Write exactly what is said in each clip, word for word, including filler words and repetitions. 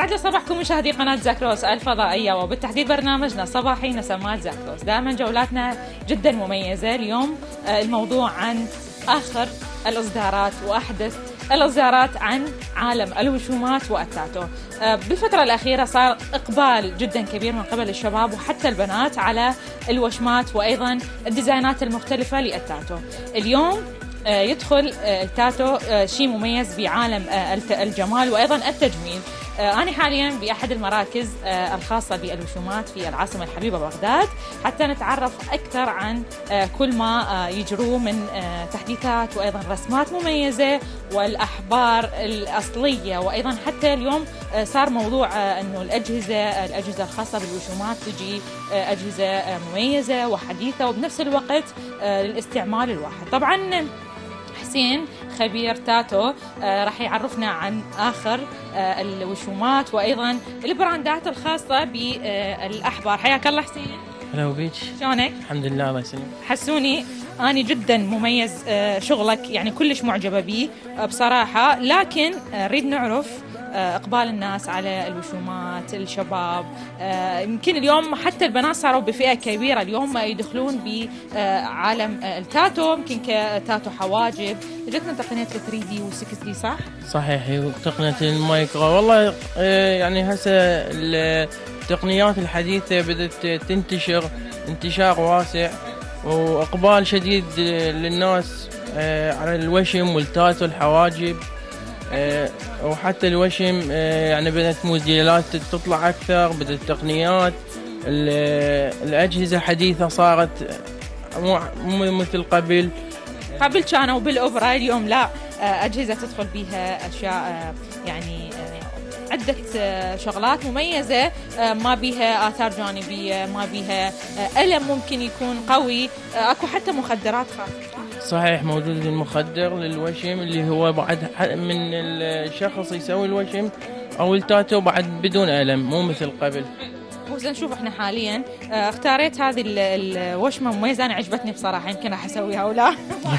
يسعد لي صباحكم مشاهدي قناة زاكروس الفضائية، وبالتحديد برنامجنا صباحي نسمات زاكروس. دائما جولاتنا جدا مميزة. اليوم الموضوع عن آخر الإصدارات وأحدث الإصدارات عن عالم الوشومات والتاتو. بالفترة الأخيرة صار إقبال جدا كبير من قبل الشباب وحتى البنات على الوشمات وأيضا الديزاينات المختلفة للتاتو. اليوم يدخل التاتو شيء مميز بعالم الجمال وأيضا التجميل. أنا حاليا بأحد المراكز الخاصة بالوشومات في العاصمة الحبيبة بغداد، حتى نتعرف أكثر عن كل ما يجروه من تحديثات وأيضا رسمات مميزة والأحبار الأصلية. وأيضا حتى اليوم صار موضوع أنه الأجهزة الأجهزة الخاصة بالوشومات تجي أجهزة مميزة وحديثة وبنفس الوقت للاستعمال الواحد. طبعا حسين خبير تاتو آه راح يعرفنا عن آخر آه الوشومات وأيضا البراندات الخاصة بالأحبار. حياك الله حسين. هلا وبيك. شلونك؟ الحمد لله الله يسلمك. حسوني أنا جدا مميز آه شغلك، يعني كلش معجبة به آه بصراحة، لكن نريد آه نعرف إقبال الناس على الوشومات، الشباب. يمكن اليوم حتى البنات صاروا بفئة كبيرة اليوم يدخلون بعالم التاتو، يمكن كتاتو حواجب. جتنا تقنية ثري دي و سكس دي صح؟ صحيح، تقنية المايكرو. والله يعني هسه التقنيات الحديثة بدأت تنتشر انتشار واسع وإقبال شديد للناس على الوشم والتاتو الحواجب. أه وحتى الوشم أه يعني بدأت موديلات تطلع أكثر، بدأت التقنيات الأجهزة حديثة صارت مو مثل قبل. قبل كانوا بالأوبرا، اليوم لا، أجهزة تدخل بها أشياء يعني عدة شغلات مميزة، ما بيها آثار جانبية، ما بيها ألم ممكن يكون قوي، أكو حتى مخدرات خاصة. صحيح، موجود المخدر للوشم اللي هو بعد من الشخص يسوي الوشم أو التاتو بعد بدون ألم، مو مثل قبل. وزين نشوف احنا حاليا اختاريت هذه الوشمة مميزة، أنا عجبتني بصراحة، يمكن راح أسويها ولا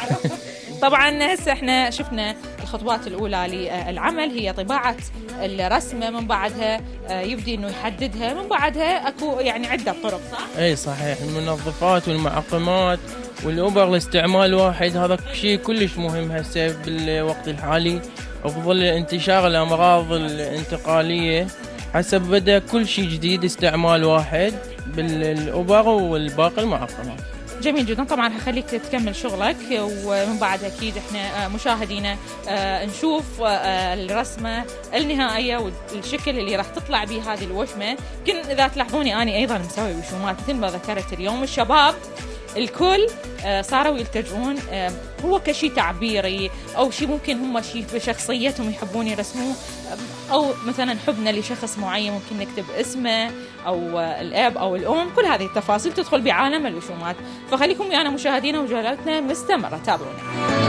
طبعا هسه احنا شفنا الخطوات الأولى للعمل هي طباعة الرسمة، من بعدها يبدي انه يحددها، من بعدها اكو يعني عدة طرق صح؟ اي صحيح، المنظفات والمعقمات والأوبر لاستعمال واحد، هذا شيء كلش مهم هسه بالوقت الحالي بظل انتشار الأمراض الانتقالية. حسب بدأ كل شيء جديد استعمال واحد بالأوبر والباقي المعقمات. جميل جدا. طبعا هخليك تكمل شغلك ومن بعد اكيد احنا مشاهدينا نشوف الرسمه النهائيه والشكل اللي راح تطلع به هذه الوشمه. يمكن اذا تلاحظوني اني ايضا مسوي وشومات مثل ما ذكرت اليوم. الشباب الكل صاروا يلتجؤون هو كشيء تعبيري او شيء ممكن هم شيء بشخصيتهم يحبون يرسموه، او مثلا حبنا لشخص معين ممكن نكتب اسمه او الاب او الام. كل هذه التفاصيل تدخل بعالم الوشومات، فخليكم ويانا مشاهدينا وجولتنا مستمره. تابعونا.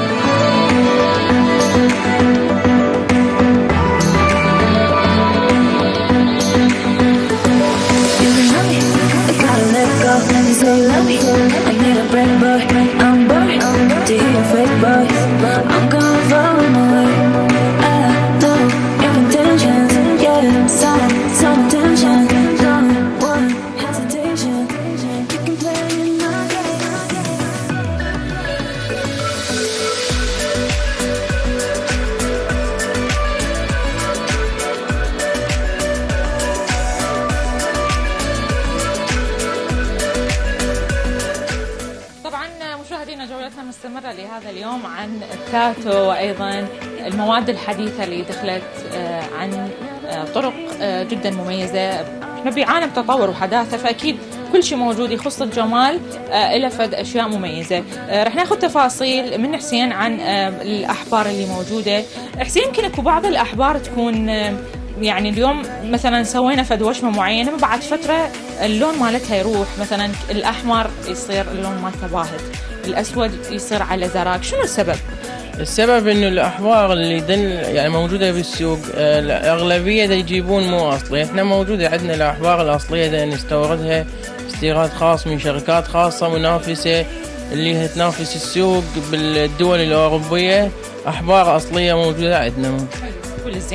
جولتنا مستمرة لهذا اليوم عن التاتو وأيضا المواد الحديثة اللي دخلت عن طرق جدا مميزة. احنا بعالم تطور وحداثة، فأكيد كل شيء موجود يخص الجمال إلى فد أشياء مميزة. رح ناخذ تفاصيل من حسين عن الأحبار اللي موجودة. حسين يمكن اكو بعض الأحبار تكون يعني اليوم مثلا سوينا فد وشمة معينة، بعد فترة اللون مالتها يروح، مثلا الأحمر يصير اللون مالته باهت، الأسود يصير على زراق. شنو السبب؟ السبب انه الاحبار اللي دل يعني موجوده بالسوق الاغلبيه دا يجيبون مو اصليه. احنا موجوده عندنا الاحبار الاصليه دا نستوردها استيراد خاص من شركات خاصه منافسه اللي هي تنافس السوق بالدول الاوروبيه. احبار اصليه موجوده عندنا. كل زين.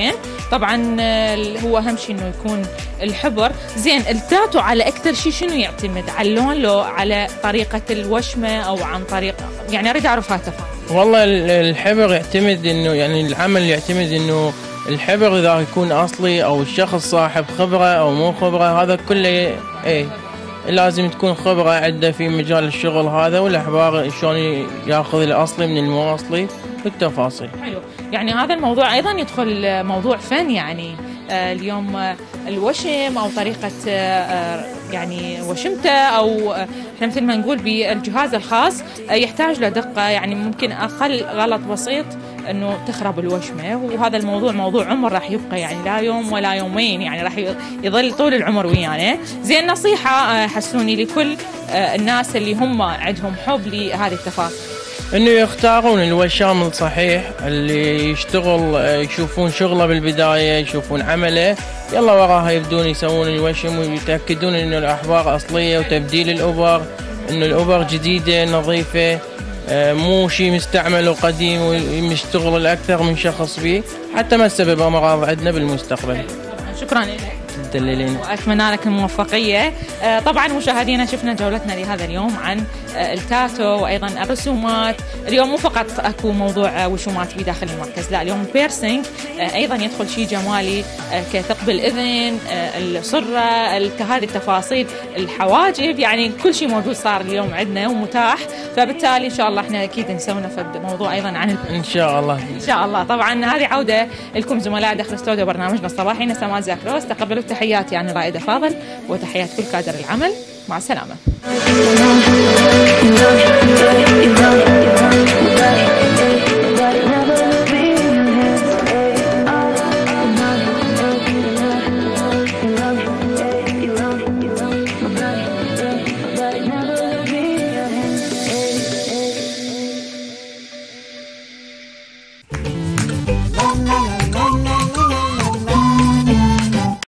طبعا هو اهم شيء انه يكون الحبر زين. التاتو على اكثر شيء شنو يعتمد؟ على اللون لو على طريقه الوشمه او عن طريق، يعني اريد اعرف هالتفاصيل. والله الحبر يعتمد انه يعني العمل يعتمد انه الحبر اذا يكون اصلي او الشخص صاحب خبره او مو خبره، هذا كله ايه لازم تكون خبره عنده في مجال الشغل هذا، والاحبار شلون ياخذ الاصلي من المو اصلي بالتفاصيل. حلو، يعني هذا الموضوع ايضا يدخل موضوع فن، يعني آه اليوم آه الوشم او طريقه آه يعني وشمته، او آه احنا مثل ما نقول بالجهاز الخاص آه يحتاج له دقه، يعني ممكن اقل غلط بسيط انه تخرب الوشمه، وهذا الموضوع موضوع عمر راح يبقى، يعني لا يوم ولا يومين، يعني راح يظل طول العمر ويانا. زين، نصيحه حسوني لكل الناس اللي هم عندهم حب لهذه التفاصيل، انه يختارون الوشام الصحيح اللي يشتغل، يشوفون شغله بالبدايه، يشوفون عمله، يلا وراها يبدون يسوون الوشم ويتاكدون انه الاحبار اصليه وتبديل الابر، انه الابر جديده نظيفه، مو شيء مستعمل وقديم ويشتغل الاكثر من شخص به، حتى ما تسبب امراض عندنا بالمستقبل. شكرا لك تدللين واتمنى لك الموفقيه. طبعا مشاهدينا شفنا جولتنا لهذا اليوم عن التاتو وايضا الرسومات. اليوم مو فقط اكو موضوع وشومات في داخل المركز، لا اليوم البيرسينج ايضا يدخل شيء جمالي كثقب الاذن، الصره، هذه التفاصيل، الحواجب، يعني كل شيء موجود صار اليوم عندنا ومتاح، فبالتالي ان شاء الله احنا اكيد نسوي فد موضوع ايضا عن ان شاء الله. ان شاء الله. طبعا هذه عوده لكم زملاء داخل استوديو برنامجنا الصباحي نسمات زاكروس. تقبلوا تحياتي عن رائده فاضل وتحيات كل كادر العمل، مع السلامه.